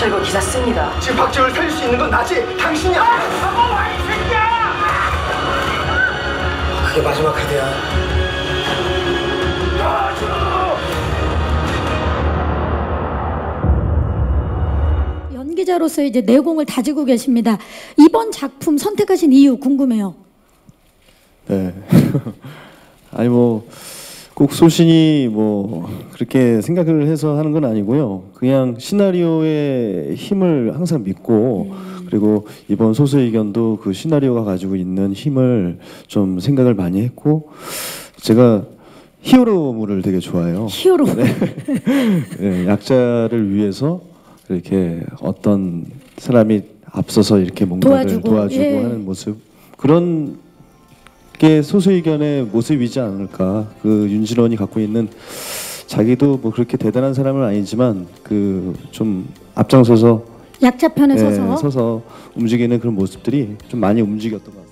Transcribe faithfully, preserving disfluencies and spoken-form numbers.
저 이거 기사 씁니다. 지금 박지호를 살릴 수 있는 건 나지, 당신이야. 하고 와, 이 새끼야! 그게 마지막 카드야. 연기자로서 이제 내공을 다지고 계십니다. 이번 작품 선택하신 이유 궁금해요. 네. 아니 뭐 꼭 소신이 뭐 그렇게 생각을 해서 하는 건 아니고요. 그냥 시나리오의 힘을 항상 믿고 음. 그리고 이번 소수의견도 그 시나리오가 가지고 있는 힘을 좀 생각을 많이 했고 제가 히어로물을 되게 좋아해요. 히어로. 네. 네, 약자를 위해서 이렇게 어떤 사람이 앞서서 이렇게 뭔가를 도와주고, 도와주고 예. 하는 모습 그런 게 소수의견의 모습이지 않을까. 그 윤진원이 갖고 있는 자기도 뭐 그렇게 대단한 사람은 아니지만 그 좀 앞장서서 약자 편에 예, 서서 서서 움직이는 그런 모습들이 좀 많이 움직였던 것 같아요.